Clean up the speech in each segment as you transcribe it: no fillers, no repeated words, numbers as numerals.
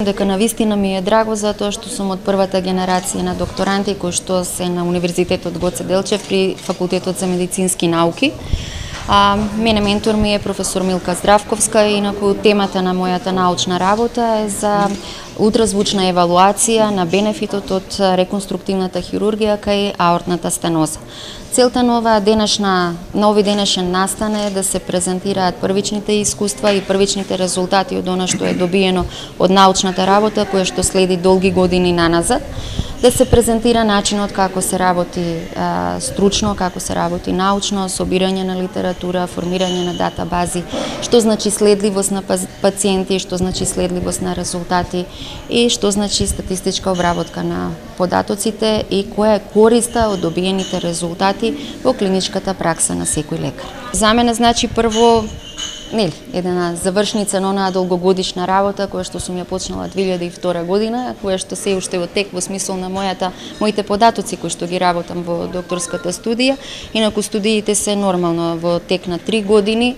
дека навистина ми е драго затоа што сум од првата генерација на докторанти кои што се на Универзитетот Гоце Делчев при Факултетот за медицински науки. Мене ментор ми е професор Милка Здравковска, инаку темата на мојата научна работа е за ултразвучна евалуација на бенефитот од реконструктивната хирургија кај аортната стеноза. Целта на овој денешен настан е да се презентираат првичните искуства и првичните резултати од она што е добиено од научната работа која што следи долги години наназад, да се презентира начинот како се работи стручно, како се работи научно, собирање на литература, формирање на датабази, што значи следливост на пациенти, што значи следливост на резултати и што значи статистичка обработка на податоците и која е користа од добиените резултати во клиничката пракса на секој лекар. За мене значи прво една завршница на онаа долгогодишна работа која што сум ја почнала 2002 година, која што се уште во тек во смисол на моите податоци кои што ги работам во докторската студија. Инаку студиите се нормално во тек на 3 години.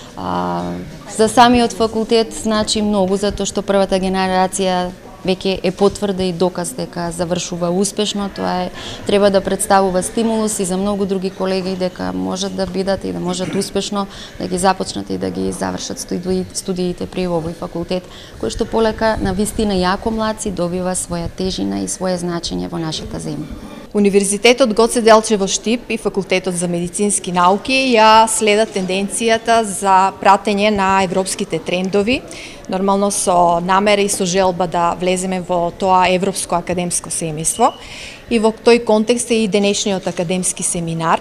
За самиот факултет значи многу затоа што првата генерација веќе е потврда и доказ дека завршува успешно. Тоа треба да представува стимулус и за многу други колеги дека можат да бидат и да можат успешно да ги започнат и да ги завршат студиите при овој факултет, кој што полека на вистина јако млад си добива своја тежина и свое значење во нашата земја. Универзитетот Гоце Делчев во Штип и Факултетот за медицински науки ја следат тенденцијата за пратење на европските трендови, нормално со намера и со желба да влеземе во тоа европско академско семејство. И во тој контекст е и денешниот академски семинар.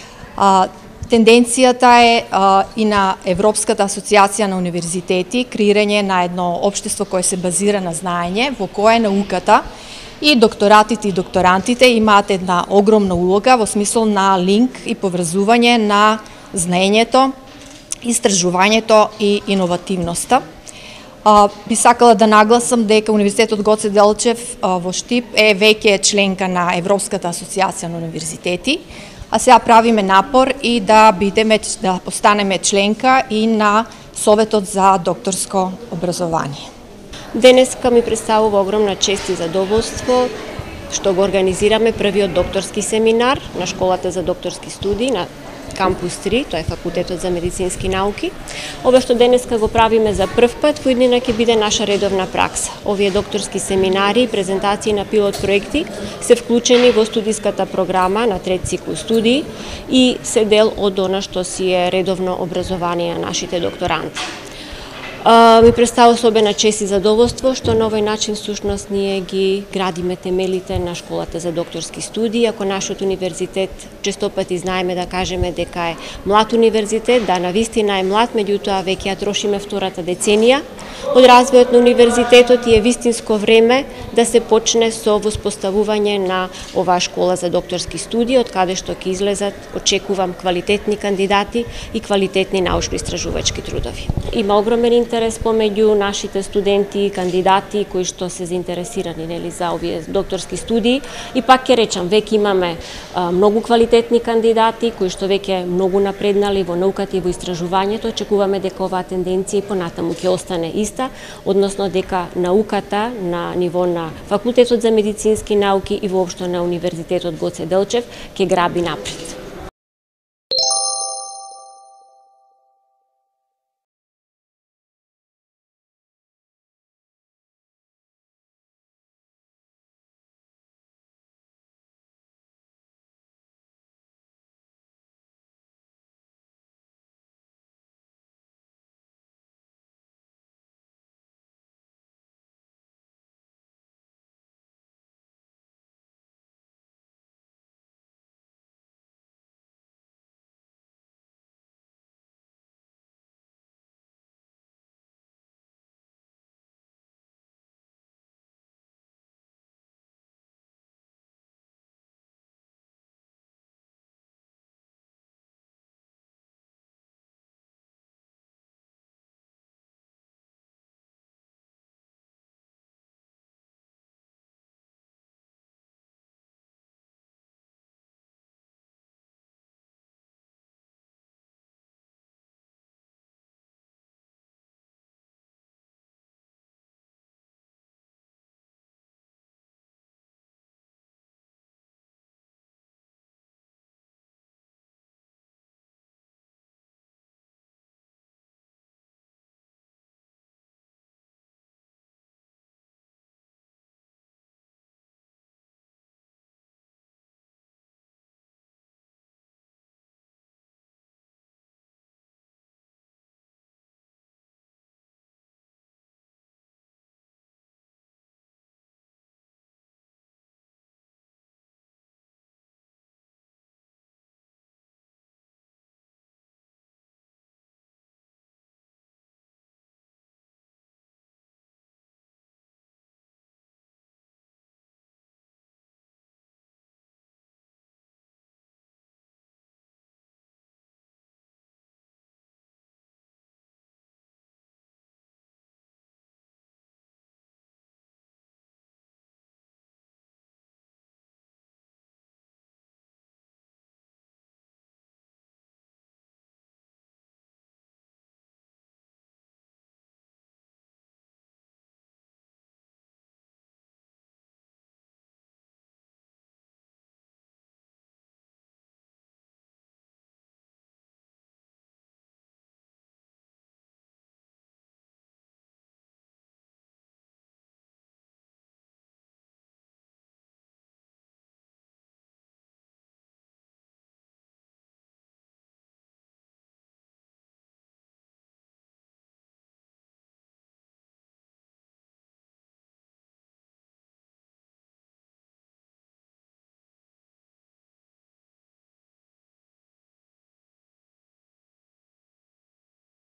Тенденцијата е и на Европската асоциација на универзитети, креирање на едно општество кое се базира на знаење, во кое науката и докторатите и докторантите имаат една огромна улога во смисол на линк и поврзување на знаењето, истражувањето и иновативноста. Би сакала да нагласам дека Универзитетот Гоце Делчев во Штип е веќе членка на Европската асоциација на универзитети, а сега правиме напор и да постанеме членка и на Советот за докторско образование. Денеска ми представува огромна чест и задоволство што го организираме првиот докторски семинар на Школата за докторски студии на Кампус 3, тоа е Факултетот за медицински науки. Ова што денеска го правиме за прв пат, во иднина ќе биде наша редовна пракса. Овие докторски семинари и презентации на пилот проекти се вклучени во студиската програма на трет цикл студии и се дел од она што си е редовно образование на нашите докторанти. Ми представува особена чест и задоволство што на овој начин всушност ние ги градиме темелите на Школата за докторски студии. Ако нашиот универзитет често пати знаеме да кажеме дека е млад универзитет, да навистина е млад, меѓутоа веќе ја трошиме втората деценија од развојот на универзитетот и е вистинско време да се почне со воспоставување на оваа Школа за докторски студии, од каде што ќе излезат, очекувам, квалитетни кандидати и квалитетни научно-истражувачки трудови. Има огромен интерес помеѓу нашите студенти и кандидати кои што се заинтересирани за овие докторски студии и пак ќе речам, веќе имаме многу квалитетни кандидати кои што веќе многу напреднали во науката и во истражувањето. Очекуваме дека оваа тенденција и понатаму ќе остане иста, односно дека науката на ниво на Факултетот за медицински науки и воопшто на Универзитетот Гоце Делчев ќе граби напред.